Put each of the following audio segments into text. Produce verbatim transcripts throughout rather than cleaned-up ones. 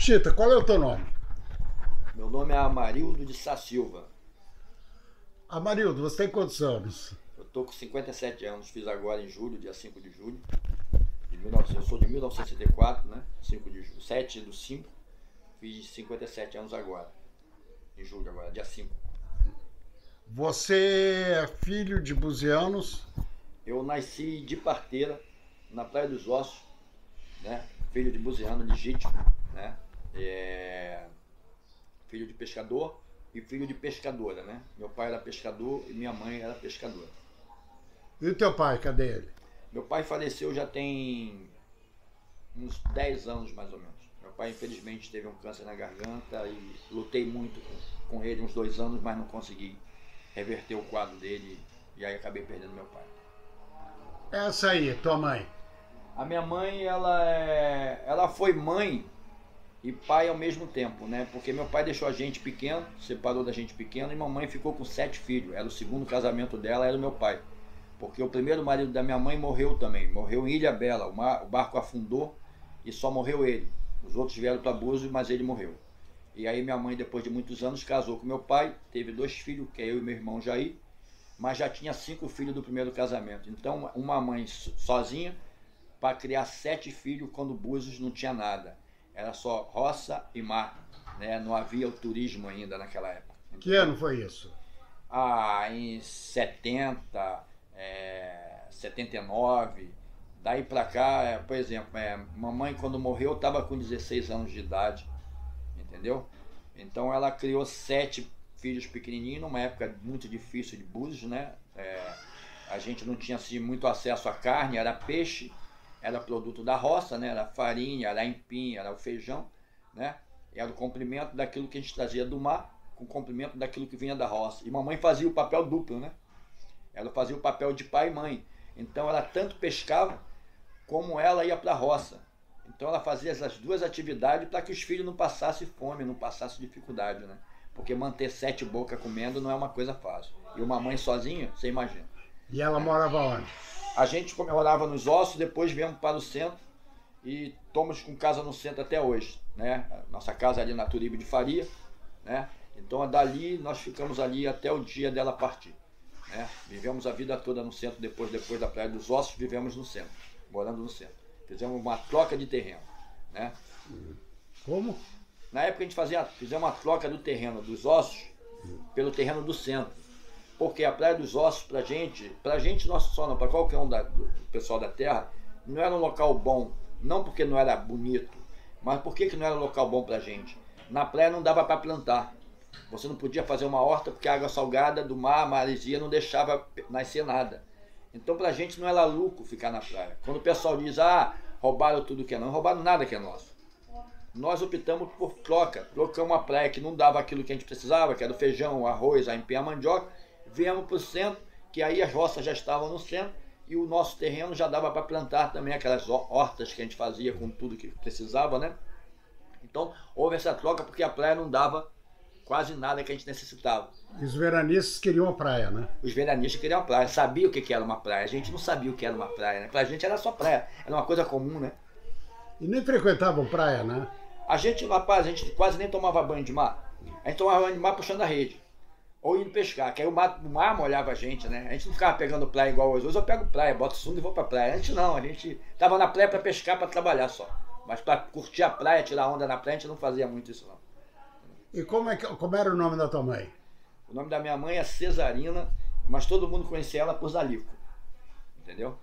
Chita, qual é o teu nome? Meu nome é Amarildo de Sá Silva. Amarildo, você tem quantos anos? Eu tô com cinquenta e sete anos, fiz agora em julho, dia cinco de julho. De mil e novecentos, eu sou de mil novecentos e sessenta e quatro, né? cinco de julho, sete do cinco. Fiz cinquenta e sete anos agora. Em julho agora, dia cinco. Você é filho de buzianos? Eu nasci de parteira, na Praia dos Ossos, né? Filho de buziano legítimo, né? É... Filho de pescador e filho de pescadora, né? Meu pai era pescador e minha mãe era pescadora. E o teu pai, cadê ele? Meu pai faleceu já tem uns dez anos mais ou menos. Meu pai infelizmente teve um câncer na garganta e lutei muito com, com ele uns dois anos, mas não consegui reverter o quadro dele e aí acabei perdendo meu pai. Essa aí, tua mãe. A minha mãe, ela, é, ela foi mãe e pai ao mesmo tempo, né? Porque meu pai deixou a gente pequeno, separou da gente pequeno, e mamãe ficou com sete filhos. Era o segundo casamento dela, era o meu pai. Porque o primeiro marido da minha mãe morreu também, morreu em Ilha Bela, o, mar, o barco afundou e só morreu ele. Os outros vieram para Búzios, mas ele morreu. E aí minha mãe, depois de muitos anos, casou com meu pai, teve dois filhos, que é eu e meu irmão Jair, mas já tinha cinco filhos do primeiro casamento. Então, uma mãe sozinha para criar sete filhos quando Búzios não tinha nada. Era só roça e mar, né? Não havia o turismo ainda naquela época. Que ano foi isso? Ah, em setenta, é, setenta e nove, daí pra cá, é, por exemplo, é, mamãe quando morreu estava com dezesseis anos de idade, entendeu? Então ela criou sete filhos pequenininhos, numa época muito difícil de Búzios, né? É, a gente não tinha assim, muito acesso à carne, era peixe, era produto da roça, né? Era farinha, era empim, era o feijão, né? Era o complemento daquilo que a gente trazia do mar, com o complemento daquilo que vinha da roça. E mamãe fazia o papel duplo, né? Ela fazia o papel de pai e mãe. Então ela tanto pescava, como ela ia para a roça. Então ela fazia essas duas atividades para que os filhos não passassem fome, não passassem dificuldade, né? Porque manter sete bocas comendo não é uma coisa fácil. E uma mãe sozinha, você imagina. E ela morava onde? A gente morava nos Ossos, depois viemos para o centro e estamos com casa no centro até hoje, né? Nossa casa ali na Turibe de Faria, né? Então dali nós ficamos ali até o dia dela partir, né? Vivemos a vida toda no centro, depois, depois da Praia dos Ossos, vivemos no centro, morando no centro. Fizemos uma troca de terreno, né? Como? Na época a gente fazia, fizemos uma troca do terreno dos Ossos pelo terreno do centro. Porque a Praia dos Ossos, pra gente, pra gente não só não, pra qualquer um da, do pessoal da terra, não era um local bom. Não porque não era bonito, mas por que não era um local bom pra gente? Na praia não dava para plantar. Você não podia fazer uma horta porque a água salgada do mar, a maresia, não deixava nascer nada. Então pra gente não era lucro ficar na praia. Quando o pessoal diz, ah, roubaram tudo que é não, roubaram nada que é nosso. Nós optamos por troca. Trocamos uma praia que não dava aquilo que a gente precisava, que era o feijão, o arroz, a empim, a mandioca. Viemos para o centro, que aí as roças já estavam no centro e o nosso terreno já dava para plantar também aquelas hortas que a gente fazia com tudo que precisava, né? Então houve essa troca porque a praia não dava quase nada que a gente necessitava. E os veranistas queriam a praia, né? Os veranistas queriam a praia, sabiam o que era uma praia. A gente não sabia o que era uma praia, né? Pra gente era só praia, era uma coisa comum, né? E nem frequentavam praia, né? A gente, rapaz, a gente quase nem tomava banho de mar. A gente tomava banho de mar puxando a rede. Ou indo pescar, que aí o mar, o mar molhava a gente, né? A gente não ficava pegando praia igual hoje. Hoje eu pego praia, boto sunga e vou pra praia. A gente não, a gente tava na praia pra pescar, pra trabalhar só. Mas pra curtir a praia, tirar onda na praia, a gente não fazia muito isso não. E como, é que, como era o nome da tua mãe? O nome da minha mãe é Cesarina, mas todo mundo conhecia ela por Zalico. Entendeu?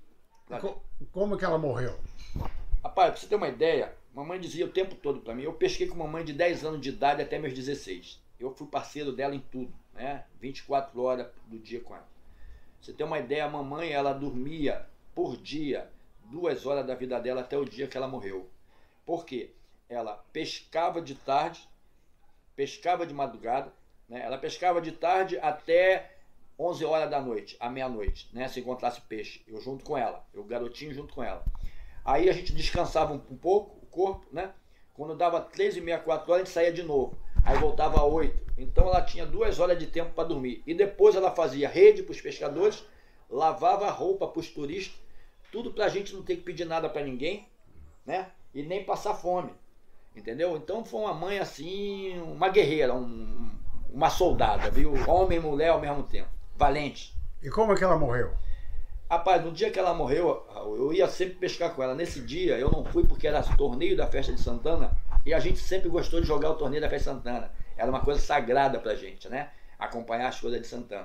Co como que ela morreu? Rapaz, pra você ter uma ideia, mamãe dizia o tempo todo pra mim, eu pesquei com mamãe de dez anos de idade até meus dezesseis. Eu fui parceiro dela em tudo, né? vinte e quatro horas do dia com ela. Você tem uma ideia, a mamãe, ela dormia por dia, duas horas da vida dela até o dia que ela morreu. Por quê? Ela pescava de tarde, pescava de madrugada, né? Ela pescava de tarde até onze horas da noite, à meia-noite, né? Se encontrasse peixe, eu junto com ela, eu garotinho junto com ela. Aí a gente descansava um, um pouco, o corpo, né? Quando dava três e meia, quatro horas, a gente saía de novo. Aí voltava a oito. Então ela tinha duas horas de tempo para dormir. E depois ela fazia rede para os pescadores, lavava roupa para os turistas, tudo para a gente não ter que pedir nada para ninguém, né? E nem passar fome. Entendeu? Então foi uma mãe assim, uma guerreira, um, uma soldada, viu? Homem e mulher ao mesmo tempo. Valente. E como é que ela morreu? Rapaz, no dia que ela morreu, eu ia sempre pescar com ela. Nesse dia eu não fui porque era torneio da Festa de Santana e a gente sempre gostou de jogar o torneio da Festa de Santana. Era uma coisa sagrada pra gente, né? Acompanhar as coisas de Santana.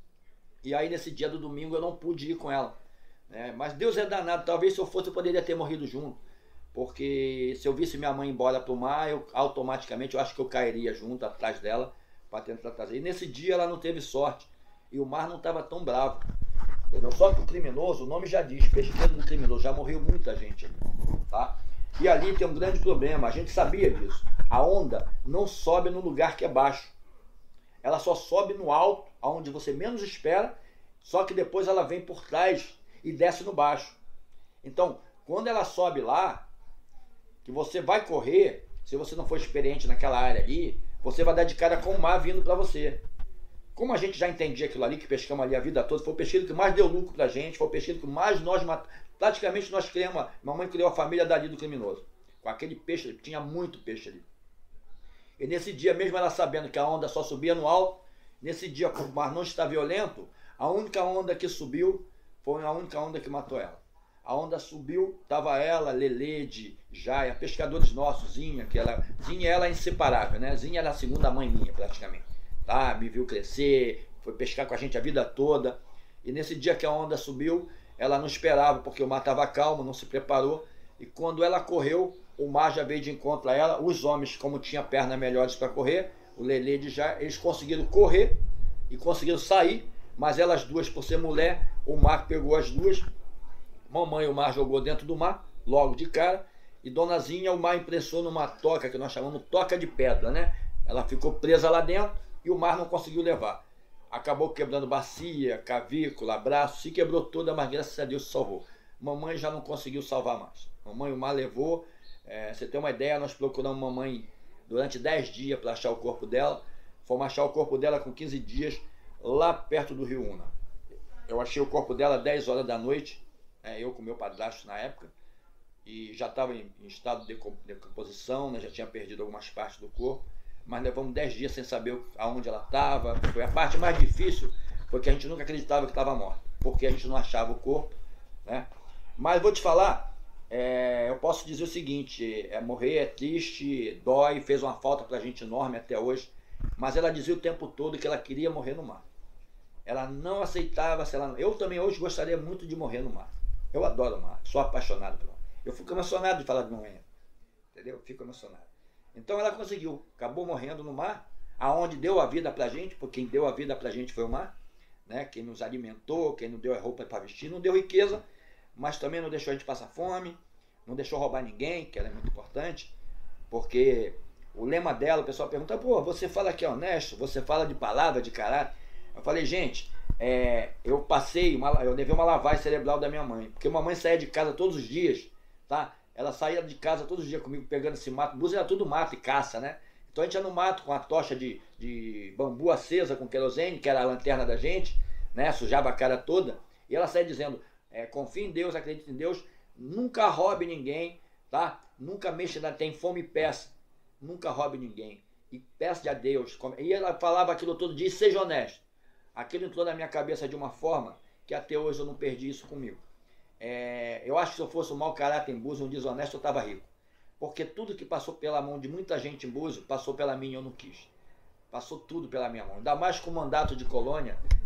E aí nesse dia do domingo eu não pude ir com ela. Né? Mas Deus é danado, talvez se eu fosse eu poderia ter morrido junto. Porque se eu visse minha mãe embora pro mar, eu automaticamente eu acho que eu cairia junto atrás dela para tentar trazer. E nesse dia ela não teve sorte. E o mar não estava tão bravo. Entendeu? Só que o criminoso, o nome já diz, pesqueiro do criminoso, já morreu muita gente ali, tá? E ali tem um grande problema, a gente sabia disso. A onda não sobe no lugar que é baixo. Ela só sobe no alto, onde você menos espera, só que depois ela vem por trás e desce no baixo. Então, quando ela sobe lá, que você vai correr, se você não for experiente naquela área ali, você vai dar de cara com o mar vindo para você. Como a gente já entendia aquilo ali, que pescamos ali a vida toda, foi o pesqueiro que mais deu lucro pra gente, foi o pesqueiro que mais nós matamos. Praticamente nós criamos, mamãe criou a família dali do criminoso. Com aquele peixe, tinha muito peixe ali. E nesse dia, mesmo ela sabendo que a onda só subia no alto, nesse dia, como o mar não está violento, a única onda que subiu foi a única onda que matou ela. A onda subiu, estava ela, Lelede, Jaia, pescadores nossos, Zinha, que ela, Zinha ela é inseparável, né? Zinha era a segunda mãe minha, praticamente. Tá, me viu crescer, foi pescar com a gente a vida toda. E nesse dia que a onda subiu, ela não esperava, porque o mar estava calmo, não se preparou. E quando ela correu, o mar já veio de encontro a ela. Os homens, como tinha pernas melhores para correr, o Lelê de já, eles conseguiram correr e conseguiram sair. Mas elas duas, por ser mulher, o mar pegou as duas. Mamãe, o mar jogou dentro do mar, logo de cara. E Donazinha, o mar impressou numa toca, que nós chamamos toca de pedra, né? Ela ficou presa lá dentro. E o mar não conseguiu levar. Acabou quebrando bacia, cavícula, braço, se quebrou toda, mas graças a Deus se salvou. Mamãe já não conseguiu salvar mais. Mamãe o mar levou. É, você tem uma ideia, nós procuramos mamãe durante dez dias para achar o corpo dela. Fomos achar o corpo dela com quinze dias, lá perto do Rio Una. Eu achei o corpo dela às dez horas da noite, é, eu com meu padrasto na época, e já estava em, em estado de decomposição, né, já tinha perdido algumas partes do corpo. Mas levamos dez dias sem saber aonde ela estava. Foi a parte mais difícil, porque a gente nunca acreditava que estava morta, porque a gente não achava o corpo, né? Mas vou te falar, é, eu posso dizer o seguinte, é, morrer é triste, dói, fez uma falta pra gente enorme até hoje, mas ela dizia o tempo todo que ela queria morrer no mar. Ela não aceitava, se ela... eu também hoje gostaria muito de morrer no mar. Eu adoro o mar, sou apaixonado pelo mar. Eu fico emocionado de falar de manhã, entendeu? Eu fico emocionado. Então ela conseguiu, acabou morrendo no mar, aonde deu a vida pra gente, porque quem deu a vida pra gente foi o mar, né? Quem nos alimentou, quem nos deu a roupa para vestir, não deu riqueza, mas também não deixou a gente passar fome, não deixou roubar ninguém, que era muito importante, porque o lema dela, o pessoal pergunta, pô, você fala que é honesto, você fala de palavra, de caráter. Eu falei, gente, é, eu passei, uma, eu levei uma lavagem cerebral da minha mãe, porque mamãe saía de casa todos os dias, tá? Ela saía de casa todos os dias comigo, pegando esse mato. Búzios era tudo mato e caça, né? Então a gente ia no mato com a tocha de, de bambu acesa, com querosene, que era a lanterna da gente, né? Sujava a cara toda. E ela saía dizendo, é, confia em Deus, acredita em Deus, nunca roube ninguém, tá? Nunca mexa, tem fome e peça. Nunca roube ninguém. E peça a Deus. E ela falava aquilo todo dia, seja honesto. Aquilo entrou na minha cabeça de uma forma que até hoje eu não perdi isso comigo. É, eu acho que se eu fosse um mau caráter em Búzios, um desonesto, eu estava rico. Porque tudo que passou pela mão de muita gente em Búzios, passou pela minha e eu não quis. Passou tudo pela minha mão. Ainda mais com o mandato de colônia,